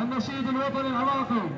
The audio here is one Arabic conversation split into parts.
النشيد الوطني العراقي.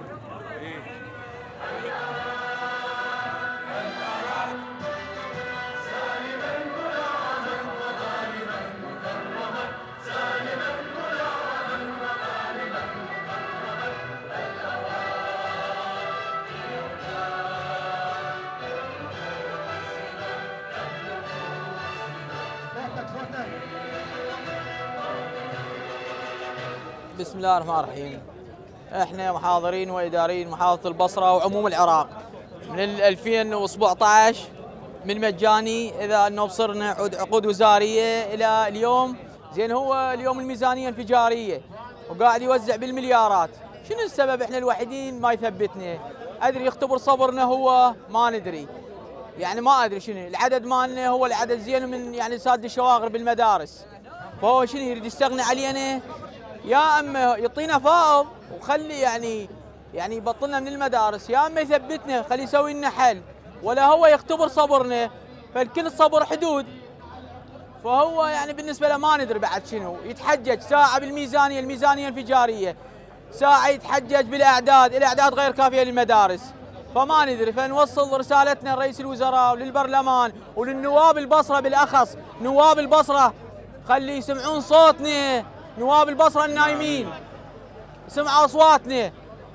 بسم الله الرحمن الرحيم. احنا محاضرين واداريين محافظه البصره وعموم العراق من 2017 من مجاني اذا انه بصرنا عقود وزاريه الى اليوم. زين هو اليوم الميزانيه انفجاريه وقاعد يوزع بالمليارات. شنو السبب؟ احنا الوحيدين ما يثبتنا. ادري يختبر صبرنا هو ما ندري. يعني ما ادري شنو العدد مالنا، هو العدد زين من يعني ساد الشواغر بالمدارس. فهو شنو يريد يستغني علينا؟ يا اما يعطينا فائض وخلي يعني يبطلنا من المدارس، يا اما يثبتنا خلي يسوي لنا حل، ولا هو يختبر صبرنا. فالكل صبر حدود. فهو يعني بالنسبه له ما ندري بعد شنو، يتحجج ساعه بالميزانيه، الميزانيه انفجاريه، ساعه يتحجج بالاعداد، الاعداد غير كافيه للمدارس. فما ندري، فنوصل رسالتنا لرئيس الوزراء وللبرلمان وللنواب البصره بالاخص، نواب البصره خلي يسمعون صوتنا، نواب البصره النايمين سمعوا اصواتنا.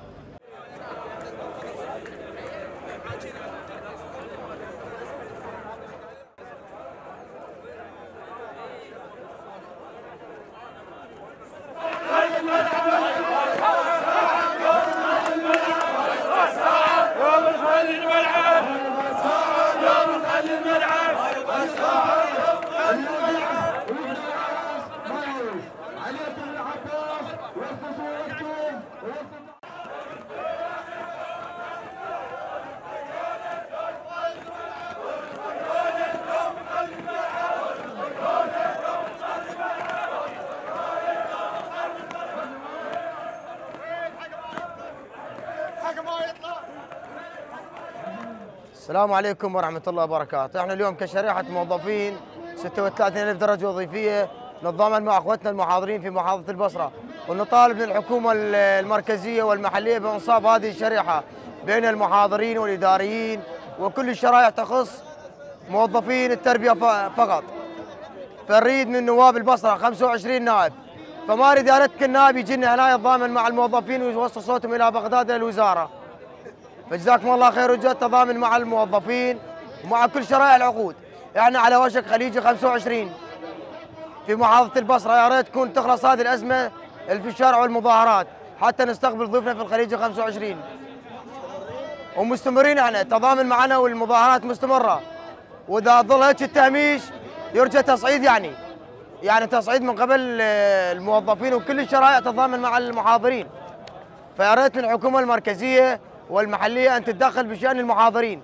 السلام عليكم ورحمة الله وبركاته. احنا اليوم كشريحة موظفين 36,000 درجة وظيفية نتضامن مع اخوتنا المحاضرين في محافظة البصرة، ونطالب من الحكومة المركزية والمحلية بإنصاف هذه الشريحة بين المحاضرين والإداريين وكل الشرائح تخص موظفين التربية فقط. فنريد من نواب البصرة 25 نائب، فما اريد يا ريت كل نائب يجينا هنا يتضامن مع الموظفين ويوصل صوتهم إلى بغداد إلى الوزارة. فجزاكم الله خير وجزاء تضامن مع الموظفين ومع كل شرائح العقود. احنا على وشك خليجي 25 في محافظة البصرة، يا ريت تكون تخلص هذه الأزمة اللي في الشارع والمظاهرات حتى نستقبل ضيوفنا في الخليجي 25. ومستمرين احنا تضامن معنا والمظاهرات مستمرة، وإذا ظل هيك التهميش يرجى تصعيد يعني تصعيد من قبل الموظفين وكل الشرائح تتضامن مع المحاضرين. فيا ريت من الحكومة المركزية والمحلية أن تتدخل بشأن المحاضرين.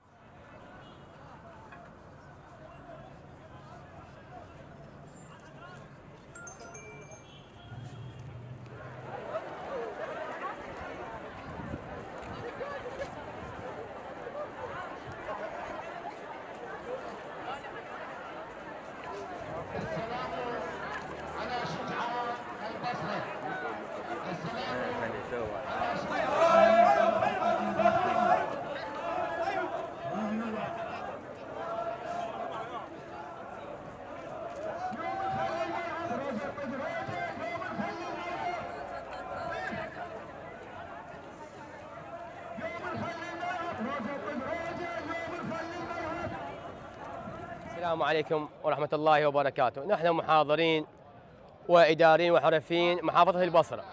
السلام عليكم ورحمة الله وبركاته. نحن محاضرين وإداريين وحرفيين محافظة البصرة.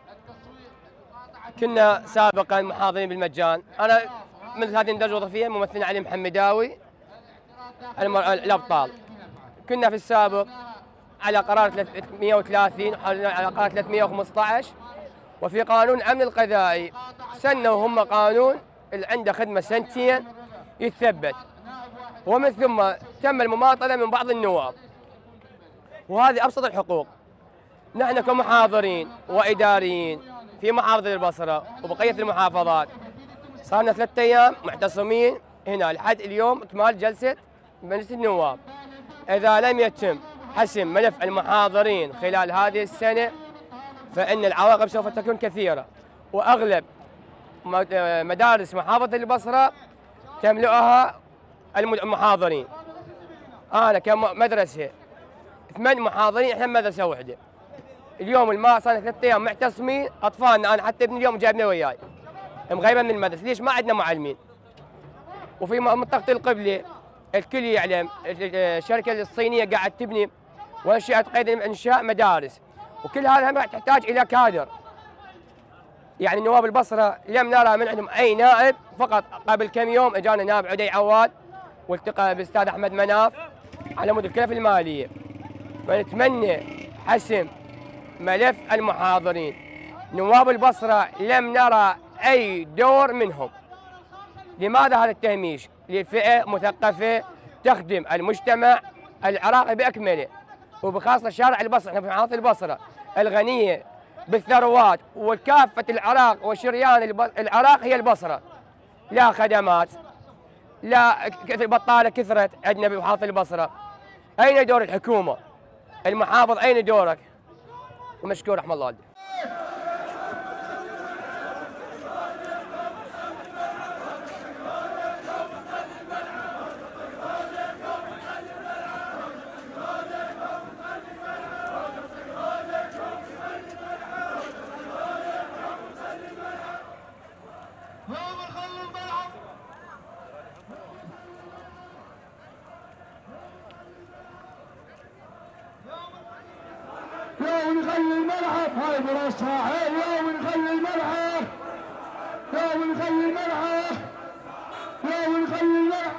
كنا سابقا محاضرين بالمجان. أنا من هذه الدرجة الوظيفية ممثل علي محمداوي الأبطال. كنا في السابق على قرار 330 وعلى قرار 315، وفي قانون الأمن الغذائي سنوا هم قانون اللي عنده خدمة سنتين يتثبت، ومن ثم تم المماطلة من بعض النواب، وهذه أبسط الحقوق. نحن كمحاضرين وإداريين في محافظة البصرة وبقية المحافظات صارنا 3 أيام معتصمين هنا لحد اليوم إكمال جلسة مجلس النواب. إذا لم يتم حسم ملف المحاضرين خلال هذه السنة فإن العواقب سوف تكون كثيرة، وأغلب مدارس محافظة البصرة تملؤها المحاضرين. أنا كمدرسة 8 محاضرين، إحنا مدرسة واحدة. اليوم الماء صار 3 أيام معتصمين، أطفالنا أنا حتى ابن اليوم جايبنا وياي مغيبة من المدرسة. ليش؟ ما عندنا معلمين. وفي منطقة القبلة الكل يعلم الشركة الصينية قاعد تبني وانشأت قيد إنشاء مدارس، وكل هذا تحتاج إلى كادر. يعني نواب البصرة لم نرى من عندهم أي نائب، فقط قبل كم يوم اجانا نائب عدي عواد والتقى بالاستاذ احمد مناف على مود الكلف الماليه. فنتمنى حسم ملف المحاضرين. نواب البصره لم نرى اي دور منهم. لماذا هذا التهميش لفئه مثقفه تخدم المجتمع العراقي باكمله، وبخاصه شارع البصره. احنا في محافظه البصره الغنيه بالثروات، وكافه العراق وشريان العراق هي البصره. لا خدمات، لا بطاله كثرت عندنا بمحافظه البصره. اين دور الحكومه؟ المحافظ اين دورك؟ ومشكور رحم الله والديك. يا ونخلي الملعب هاي براسها، يا ونخلي الملعب، يا ونخلي الملعب، يا ونخلي الملعب.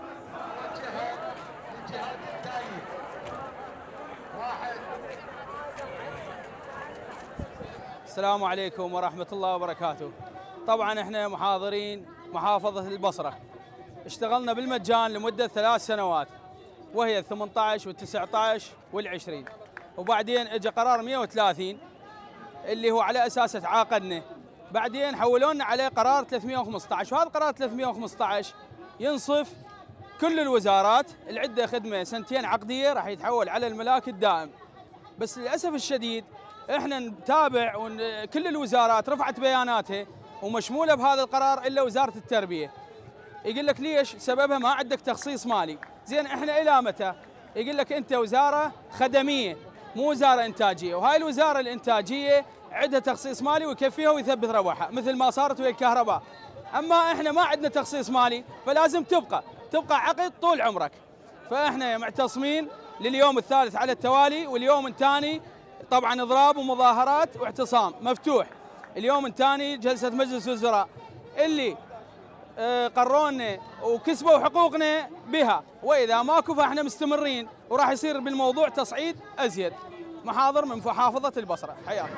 السلام عليكم ورحمة الله وبركاته. طبعا احنا محاضرين محافظة البصرة، اشتغلنا بالمجان لمدة 3 سنوات، وهي 18 وال19 وال20، وبعدين اجى قرار 130 اللي هو على اساسه تعاقدنا، بعدين حولونا عليه قرار 315، وهذا قرار 315 ينصف كل الوزارات اللي عنده خدمه 2 سنين عقديه راح يتحول على الملاك الدائم. بس للاسف الشديد احنا نتابع كل الوزارات رفعت بياناتها ومشموله بهذا القرار الا وزاره التربيه. يقول لك ليش؟ سببها ما عندك تخصيص مالي. زين احنا الى متى؟ يقول لك انت وزاره خدميه مو وزاره انتاجيه، وهاي الوزاره الانتاجيه عندها تخصيص مالي ويكفيها ويثبت ربحها مثل ما صارت ويا الكهرباء. اما احنا ما عندنا تخصيص مالي، فلازم تبقى عقد طول عمرك. فاحنا معتصمين لليوم الثالث على التوالي، واليوم الثاني طبعا اضراب ومظاهرات واعتصام مفتوح. اليوم الثاني جلسه مجلس وزراء اللي قرونا وكسبوا حقوقنا بها، واذا ماكو فاحنا مستمرين وراح يصير بالموضوع تصعيد ازيد. محاضر من محافظه البصره، حياكم.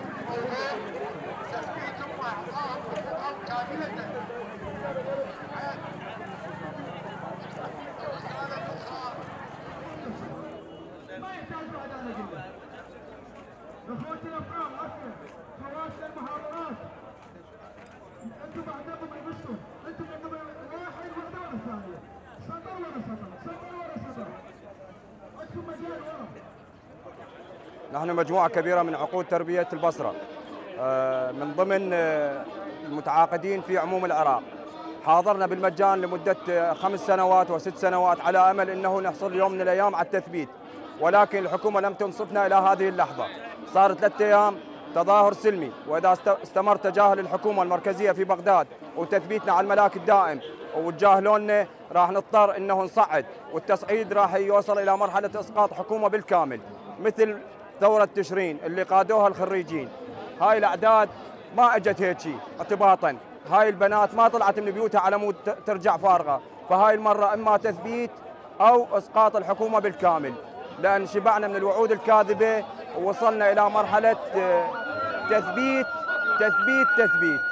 اخوتي الافراد اكثر خواص المحاضرات، انتم بعدكم عرفتوا، انتم عندكم واحد والدوله الثانيه، سطر ورا سطر، سطر ورا سطر، عندكم مجال ورا. نحن مجموعة كبيرة من عقود تربية البصرة، من ضمن المتعاقدين في عموم العراق. حاضرنا بالمجان لمدة 5 سنوات و6 سنوات على أمل أنه نحصل يوم من الأيام على التثبيت، ولكن الحكومة لم تنصفنا إلى هذه اللحظة. صار 3 أيام تظاهر سلمي، وإذا استمر تجاهل الحكومة المركزية في بغداد وتثبيتنا على الملاك الدائم وتجاهلوننا راح نضطر أنه نصعد، والتصعيد راح يوصل إلى مرحلة إسقاط حكومة بالكامل، مثل ثورة تشرين اللي قادوها الخريجين. هاي الأعداد ما اجت هيك اعتباطا، هاي البنات ما طلعت من بيوتها على مود ترجع فارغة. فهاي المرة إما تثبيت أو إسقاط الحكومة بالكامل، لأن شبعنا من الوعود الكاذبة ووصلنا إلى مرحلة تثبيت تثبيت تثبيت.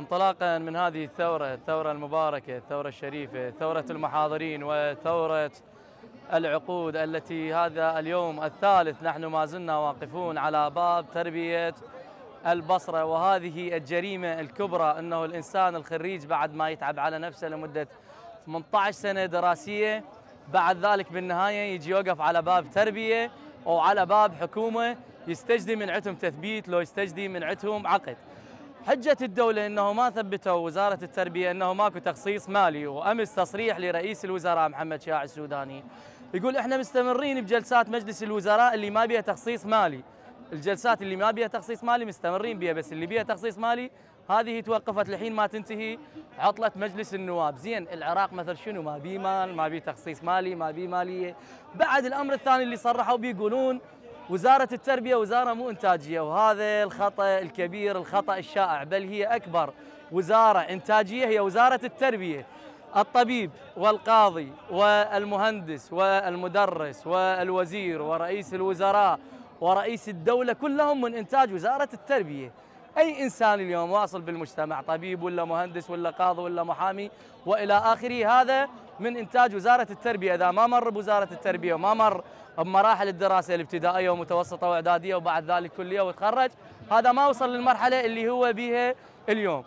انطلاقا من هذه الثورة المباركة، الثورة الشريفة، ثورة المحاضرين وثورة العقود التي هذا اليوم الثالث نحن ما زلنا واقفون على باب تربية البصرة. وهذه الجريمة الكبرى أنه الإنسان الخريج بعد ما يتعب على نفسه لمدة 18 سنة دراسية بعد ذلك بالنهاية يجي يوقف على باب تربية أو على باب حكومة يستجدي من عندهم تثبيت، لو يستجدي من عندهم عقد. حجة الدولة أنه ما ثبتوا وزارة التربية أنه ماكو تخصيص مالي. وأمس تصريح لرئيس الوزراء محمد شاع السوداني يقول إحنا مستمرين بجلسات مجلس الوزراء اللي ما بيها تخصيص مالي. الجلسات اللي ما بيها تخصيص مالي مستمرين بيها، بس اللي بيها تخصيص مالي هذه توقفت لحين ما تنتهي عطلة مجلس النواب. زين العراق مثل شنو؟ ما بيه مال، ما بيه تخصيص مالي، ما بيه مالية. بعد الأمر الثاني اللي صرحوا بيه يقولون وزارة التربية وزارة مو إنتاجية، وهذا الخطأ الكبير، الخطأ الشائع، بل هي أكبر وزارة إنتاجية هي وزارة التربية. الطبيب والقاضي والمهندس والمدرس والوزير ورئيس الوزراء ورئيس الدولة كلهم من إنتاج وزارة التربية. أي إنسان اليوم واصل بالمجتمع، طبيب ولا مهندس ولا قاضي ولا محامي وإلى آخره، هذا من إنتاج وزارة التربية. إذا ما مر بوزارة التربية وما مر بمراحل الدراسة الابتدائية ومتوسطة وإعدادية وبعد ذلك كلية وتخرج، هذا ما وصل للمرحلة اللي هو بها اليوم.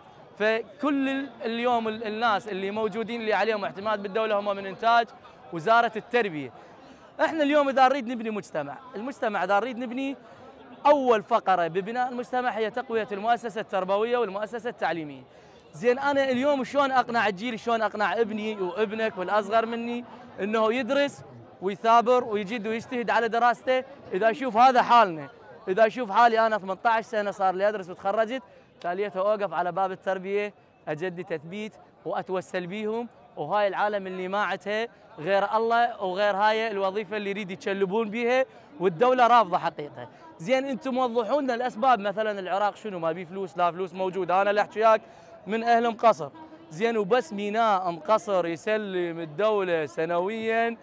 فكل اليوم الناس اللي موجودين اللي عليهم اعتماد بالدولة هم من إنتاج وزارة التربية. احنا اليوم إذا نريد نبني مجتمع، المجتمع إذا نريد نبني، أول فقرة ببناء المجتمع هي تقوية المؤسسة التربوية والمؤسسة التعليمية. زين أنا اليوم شلون أقنع الجيل، شلون أقنع ابني وابنك والأصغر مني أنه يدرس ويثابر ويجد ويجتهد على دراسته إذا يشوف هذا حالنا؟ إذا يشوف حالي أنا 18 سنة صار لي أدرس وتخرجت، تاليته أوقف على باب التربية أجدي تثبيت وأتوسل بيهم، وهاي العالم اللي ما عتها غير الله وغير هاي الوظيفة اللي يريد يتشلبون بيها والدولة رافضة حقيقة. زين أنتم وضحوا لنا الأسباب. مثلا العراق شنو ما بيه فلوس؟ لا فلوس موجودة. أنا اللي أحكي وياك من أهل مقصر، زين وبس ميناء مقصر يسلم الدولة سنويا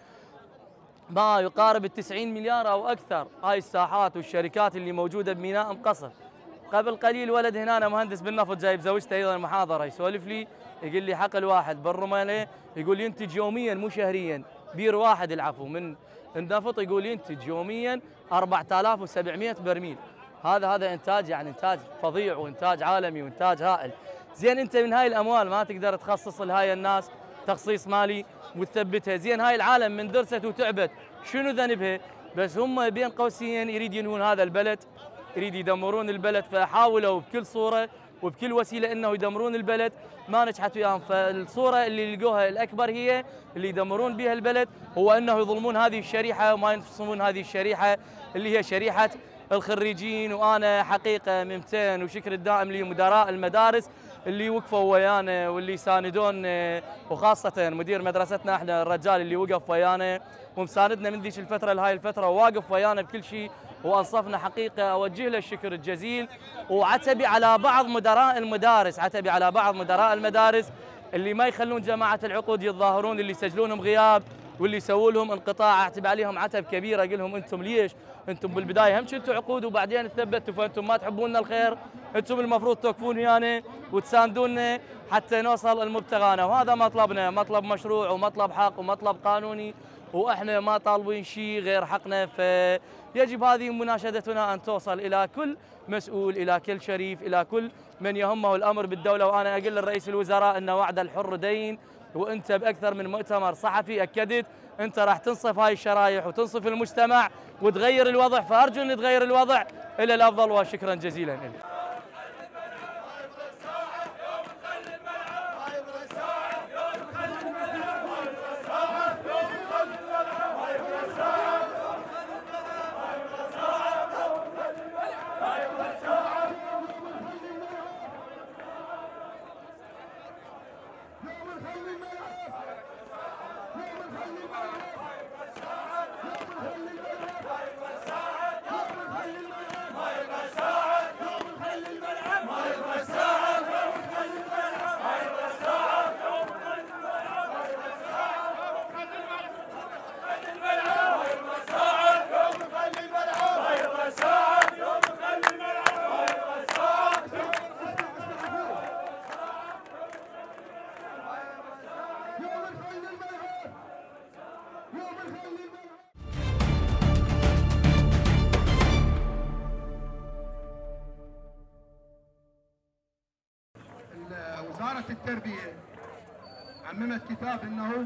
ما يقارب 90 مليار أو أكثر. هاي الساحات والشركات اللي موجودة بميناء مقصر. قبل قليل ولد هنا مهندس بالنفط جايب زوجته أيضا محاضرة يسولف لي يقول لي حقل واحد بالرمالة يقول ينتج يوميا مو شهريا، بير واحد العفو من النفط يقول ينتج يوميا 4700 برميل. هذا إنتاج، يعني إنتاج فظيع وإنتاج عالمي وإنتاج هائل. زين أنت من هاي الأموال ما تقدر تخصص لهاي الناس تخصيص مالي وتثبتها. زين هاي العالم من درست وتعبت شنو ذنبها؟ بس هم بين قوسين يريد ينهون هذا البلد، يريد يدمرون البلد. فحاولوا بكل صورة وبكل وسيلة انه يدمرون البلد، ما نجحت وياهم. فالصورة اللي لقوها الأكبر هي اللي يدمرون بها البلد هو انه يظلمون هذه الشريحة وما ينفصلون هذه الشريحة اللي هي شريحة الخريجين. وانا حقيقة ممتن وشكر الدائم لمدراء المدارس اللي وقفوا ويانا واللي ساندون، وخاصة مدير مدرستنا احنا الرجال اللي وقف ويانا ومساندنا من ذيك الفترة لهاي الفترة وواقف ويانا بكل شيء وانصفنا. حقيقة اوجه له الشكر الجزيل. وعتبي على بعض مدراء المدارس، عتبي على بعض مدراء المدارس اللي ما يخلون جماعة العقود يتظاهرون، اللي يسجلونهم غياب واللي يسووا لهم انقطاع. اعتب عليهم عتب كبير، اقول لهم انتم ليش؟ انتم بالبدايه هم كنتوا عقود وبعدين تثبتوا، فانتم ما تحبون الخير، انتم المفروض توقفون ويانا وتساندونا حتى نوصل المبتغانا. وهذا مطلبنا، مطلب مشروع ومطلب حق ومطلب قانوني، واحنا ما طالبين شيء غير حقنا. فيجب هذه مناشدتنا ان توصل الى كل مسؤول، الى كل شريف، الى كل من يهمه الامر بالدوله. وانا اقول للرئيس الوزراء ان وعد الحر دين، وانت باكثر من مؤتمر صحفي اكدت انت راح تنصف هاي الشرايح وتنصف المجتمع وتغير الوضع. فارجو ان تغير الوضع الى الافضل، وشكرا جزيلا لك.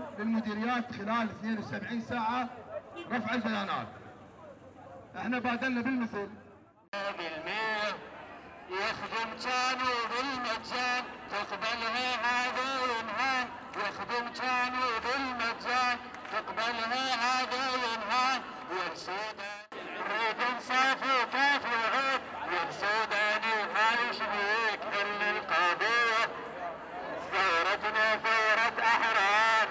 للمديريات خلال 72 ساعة رفع البيانات. احنا بادلنا بالمثل. يخدم كانوا بالمجان تقبلها هذا ينهان، يخدم كانوا بالمجان تقبلها هذا ينهان، يا سودان ريد صافي كيف يعود، يا سوداني ما يشبيك حل القضية، ثورتنا ثورة أحرار،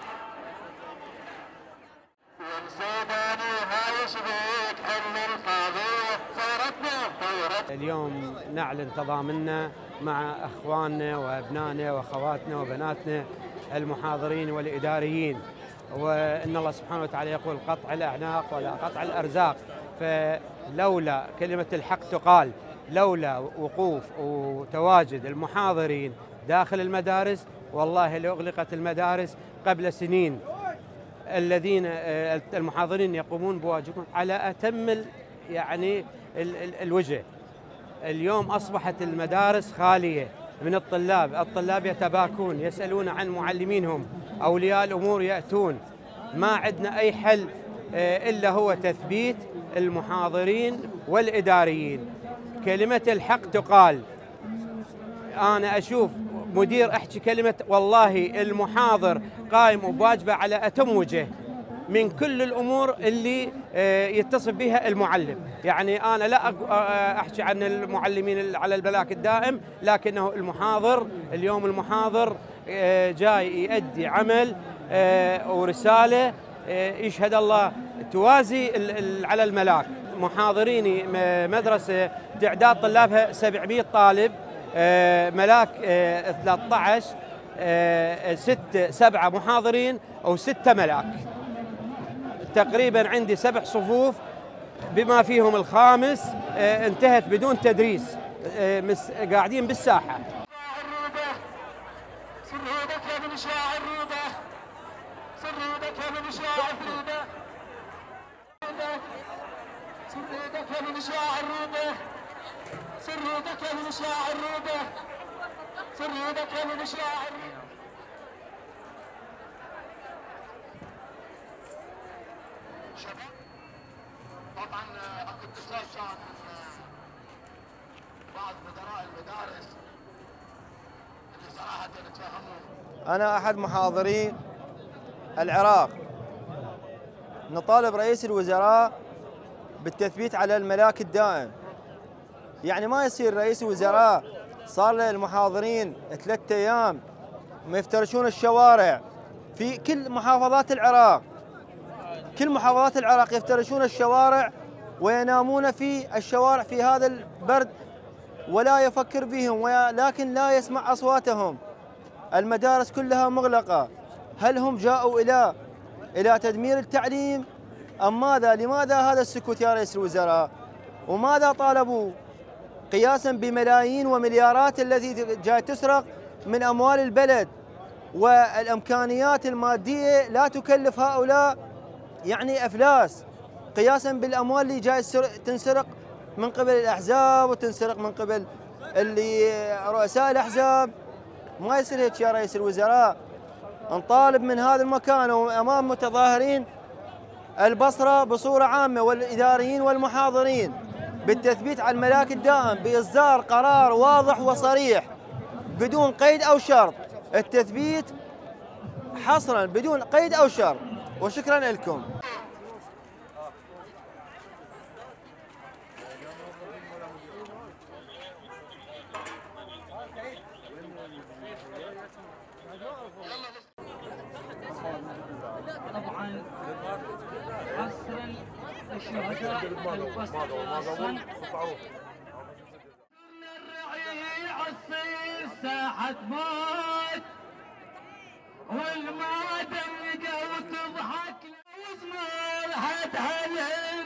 يا سوداني ما يشبيك حل القضية، ثورتنا ثورة. اليوم نعلن تضامننا مع اخواننا وابنائنا واخواتنا وبناتنا المحاضرين والاداريين، وان الله سبحانه وتعالى يقول قطع الاعناق ولا قطع الارزاق، فلولا كلمه الحق تقال، لولا وقوف وتواجد المحاضرين داخل المدارس والله لاغلقت المدارس قبل سنين. الذين المحاضرين يقومون بواجبهم على اتم يعني الوجه. اليوم أصبحت المدارس خالية من الطلاب يتباكون يسألون عن معلمينهم، أولياء الأمور يأتون، ما عندنا أي حل إلا هو تثبيت المحاضرين والإداريين. كلمة الحق تقال. أنا أشوف مدير أحكي كلمة والله المحاضر قائم بواجبه على أتم وجه من كل الأمور اللي يتصف بها المعلم. يعني أنا لا أحكي عن المعلمين على البلاك الدائم، لكنه المحاضر اليوم المحاضر جاي يؤدي عمل ورسالة يشهد الله توازي على الملاك. محاضرين مدرسة تعداد طلابها 700 طالب، ملاك 13 7 محاضرين و6 ملاك. تقريبا عندي 7 صفوف بما فيهم الخامس انتهت بدون تدريس، قاعدين بالساحة. سرودك يا ابن شاعر روضة، سرودك يا ابن شاعر روضة، سرودك يا ابن شاعر روضة، سرودك يا ابن شاعر روضة، سرودك يا ابن شاعر روضة. شباب طبعا اكو اتصال كان من بعض مدراء المدارس اللي صراحه نتفاهمون. أنا أحد محاضري العراق، نطالب رئيس الوزراء بالتثبيت على الملاك الدائم. يعني ما يصير رئيس الوزراء صار له المحاضرين 3 أيام ما يفترشون الشوارع في كل محافظات العراق، كل محافظات العراق يفترشون الشوارع وينامون في الشوارع في هذا البرد ولا يفكر بهم، لكن لا يسمع أصواتهم. المدارس كلها مغلقة. هل هم جاءوا إلى تدمير التعليم أم ماذا؟ لماذا هذا السكوت يا رئيس الوزراء؟ وماذا طالبوا قياسا بملايين ومليارات التي جاي تسرق من أموال البلد، والإمكانيات المادية لا تكلف هؤلاء يعني أفلاس، قياسا بالأموال اللي جاي تنسرق من قبل الأحزاب وتنسرق من قبل رؤساء الأحزاب. ما يصير هيك يا رئيس الوزراء. نطالب من هذا المكان وأمام متظاهرين البصرة بصورة عامة والإداريين والمحاضرين بالتثبيت على الملاك الدائم بإصدار قرار واضح وصريح بدون قيد أو شرط، التثبيت حصرا بدون قيد أو شرط. وشكرا لكم. طبعا عصر الشهداء البصرة الرعي عصي ساحة موت والمادة وتضحك وزمر حد هلل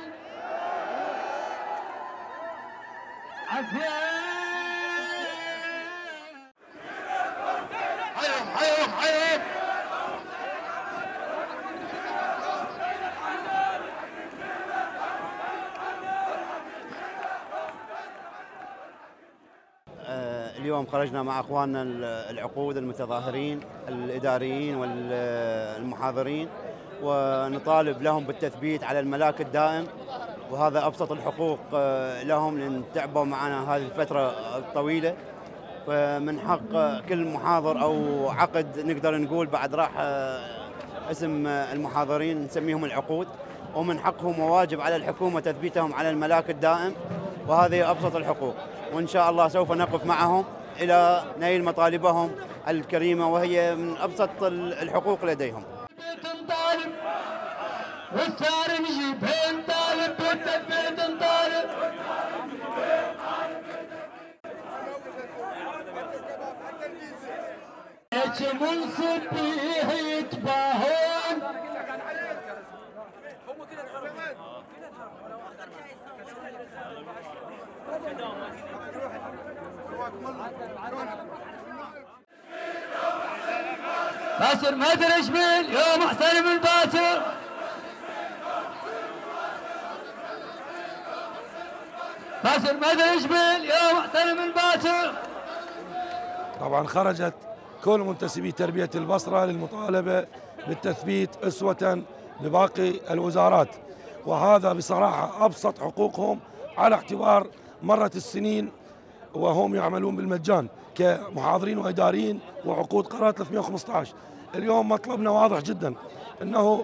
عفيف حيهم اليوم خرجنا مع اخواننا العقود المتظاهرين الاداريين والمحاضرين، ونطالب لهم بالتثبيت على الملاك الدائم، وهذا ابسط الحقوق لهم لان تعبوا معنا هذه الفتره الطويله. فمن حق كل محاضر او عقد نقدر نقول بعد راح اسم المحاضرين نسميهم العقود، ومن حقهم وواجب على الحكومه تثبيتهم على الملاك الدائم، وهذه ابسط الحقوق. وان شاء الله سوف نقف معهم الى نيل مطالبهم الكريمه، وهي من ابسط الحقوق لديهم. والثاني نجيب نطالب بالتثبيت نطالب. ايش منصب بيه يتباهون. باسر ما ادري ايش مين يوم احسن من باسر. باسر ما ادري ايش مين يوم احسن من باسر. طبعا خرجت كل منتسبي تربية البصرة للمطالبة بالتثبيت أسوة بباقي الوزارات، وهذا بصراحة أبسط حقوقهم على اعتبار مرت السنين وهم يعملون بالمجان كمحاضرين وإداريين وعقود قرار 315. اليوم مطلبنا واضح جدا، أنه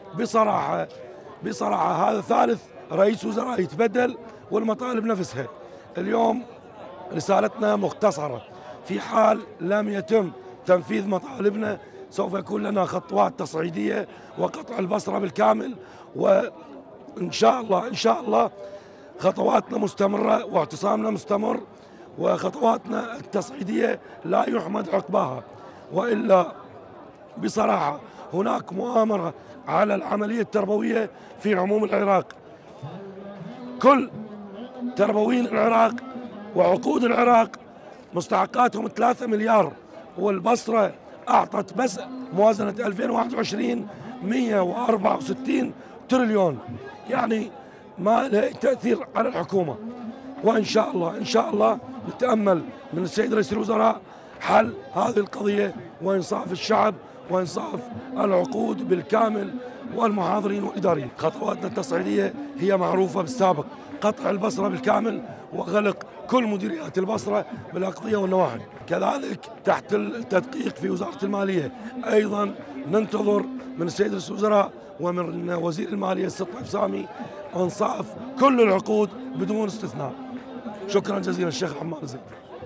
بصراحة هذا ثالث رئيس وزراء يتبدل والمطالب نفسها. اليوم رسالتنا مختصرة، في حال لم يتم تنفيذ مطالبنا سوف يكون لنا خطوات تصعيدية وقطع البصرة بالكامل، وإن شاء الله خطواتنا مستمرة واعتصامنا مستمر، وخطواتنا التصعيدية لا يحمد عقباها. وإلا بصراحة هناك مؤامرة على العملية التربوية في عموم العراق. كل تربويين العراق وعقود العراق مستحقاتهم 3 مليار، والبصرة أعطت بس موازنة 2021 164 تريليون، يعني ما له تأثير على الحكومة. وإن شاء الله نتأمل من السيد رئيس الوزراء حل هذه القضية وإنصاف الشعب وإنصاف العقود بالكامل والمحاضرين والإداريين. خطواتنا التصعيدية هي معروفة بالسابق، قطع البصرة بالكامل وغلق كل مديريات البصرة بالأقضية والنواحي. كذلك تحت التدقيق في وزارة المالية أيضا ننتظر من السيد رئيس الوزراء ومن وزير المالية الطيب سامي إنصاف كل العقود بدون استثناء. شكرا جزيلا الشيخ عمار زيد.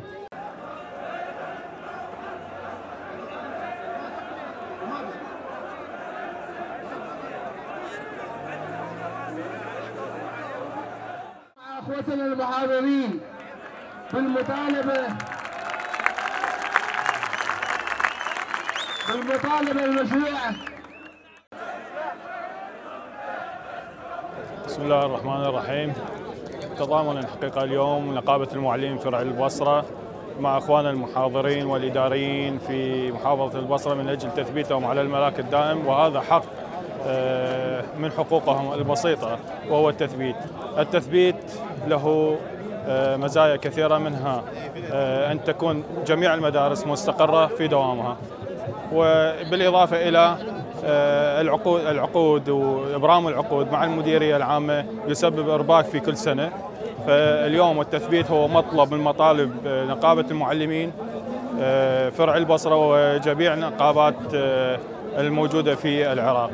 اخوتنا المحاضرين بالمطالبه المشروعه. بسم الله الرحمن الرحيم. تضامن الحقيقه اليوم نقابه المعلمين فرع البصره مع اخواننا المحاضرين والاداريين في محافظه البصره من اجل تثبيتهم على الملاك الدائم، وهذا حق من حقوقهم البسيطه وهو التثبيت له مزايا كثيره، منها ان تكون جميع المدارس مستقره في دوامها، وبالاضافه الى العقود وابرام العقود مع المديريه العامه يسبب ارباك في كل سنه. فاليوم التثبيت هو مطلب من مطالب نقابه المعلمين فرع البصره وجميع النقابات الموجوده في العراق.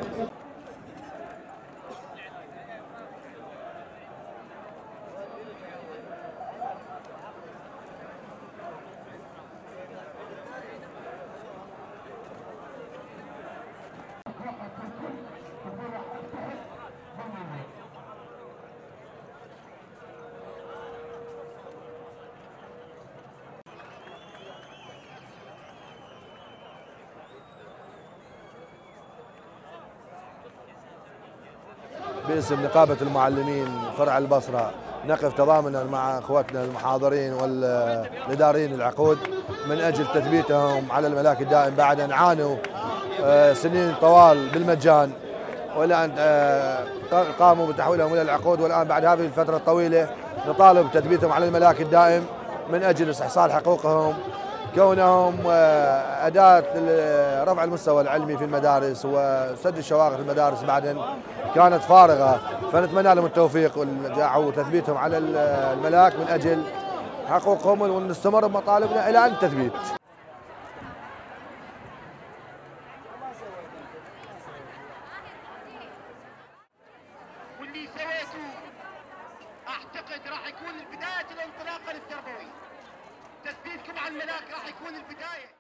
باسم نقابة المعلمين فرع البصرة نقف تضامنا مع اخوتنا المحاضرين والاداريين العقود من اجل تثبيتهم على الملاك الدائم بعد ان عانوا سنين طوال بالمجان، والان قاموا بتحويلهم الى العقود، والان بعد هذه الفترة الطويلة نطالب بتثبيتهم على الملاك الدائم من اجل استحصال حقوقهم، كونهم اداه رفع المستوى العلمي في المدارس وسد الشواغر في المدارس بعد كانت فارغه، فنتمنى لهم التوفيق والنجاح وتثبيتهم على الملاك من اجل حقوقهم، ونستمر بمطالبنا الى ان التثبيت. واللي سويته اعتقد راح يكون بدايه الانطلاقه للتربوي. تثبيتكم على الملاك راح يكون البدايه.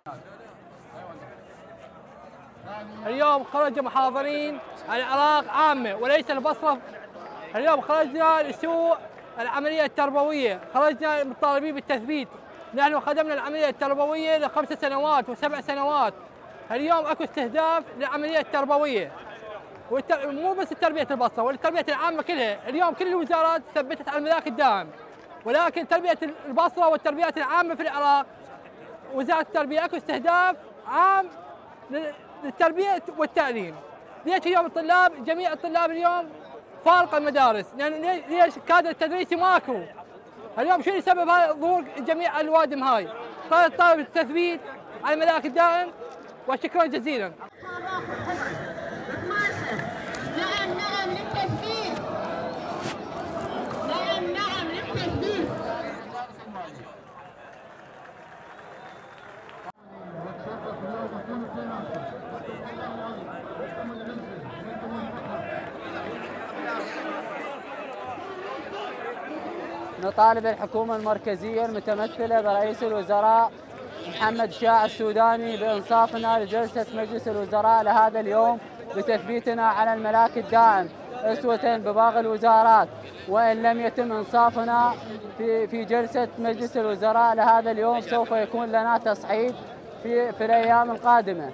اليوم خرج محاضرين العراق عامه وليس البصره. اليوم خرجنا لسوء العمليه التربويه، خرجنا مطالبين بالتثبيت. نحن خدمنا العمليه التربويه ل5 سنوات و7 سنوات. اليوم اكو استهداف للعمليه التربويه. مو بس تربيه البصره والتربيه العامه كلها، اليوم كل الوزارات ثبتت على الملاك الدائم، ولكن تربيه البصره والتربيات العامه في العراق وزاره التربيه اكو استهداف عام للتربيه والتعليم. ليش اليوم الطلاب جميع الطلاب اليوم فارقه المدارس؟ لان ليش كادر التدريسي ماكو؟ اليوم شنو سبب هذا ظهور جميع الوادم هاي؟ قال الطالب التثبيت على الملاك الدائم وشكرا جزيلا. نعم للتثبيت. نعم للتثبيت. نطالب الحكومة المركزية المتمثلة برئيس الوزراء محمد شاع السوداني بإنصافنا لجلسة مجلس الوزراء لهذا اليوم بتثبيتنا على الملاك الدائم أسوة بباقي الوزارات، وإن لم يتم إنصافنا في جلسة مجلس الوزراء لهذا اليوم سوف يكون لنا تصعيد في الأيام القادمة.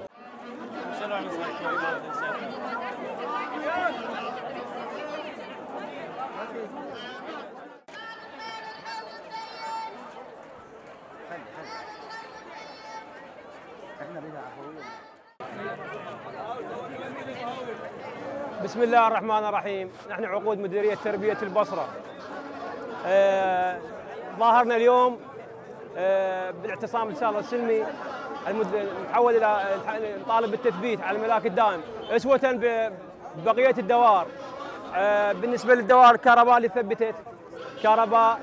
بسم الله الرحمن الرحيم. نحن عقود مديرية تربية البصرة ظاهرنا اليوم بالاعتصام إن شاء الله السلمي المحول إلى نطالب بالتثبيت على الملاك الدائم أسوة ببقية الدوائر. بالنسبة للدوائر الكهرباء اللي ثبتت كهرباء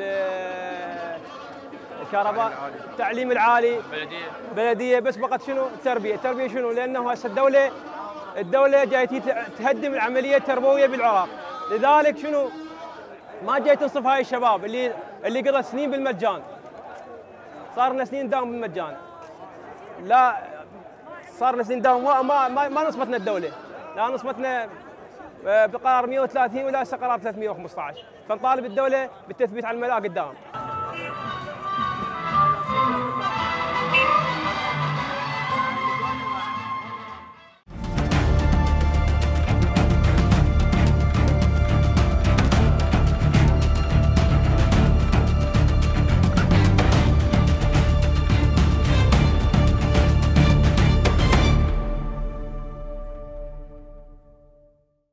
التعليم العالي بلدية، بس بقت شنو التربية شنو؟ لأنه هسه الدولة جاي تهدم العملية التربوية بالعراق، لذلك شنو ما جاي تنصف هاي الشباب اللي قضى سنين بالمجان. صار لنا سنين داوم بالمجان، لا صار لنا سنين داوم ما نصفتنا الدولة، لا نصفتنا بقرار 130 ولا هسه قرار 315، فنطالب الدولة بالتثبيت على الملاك الدائم.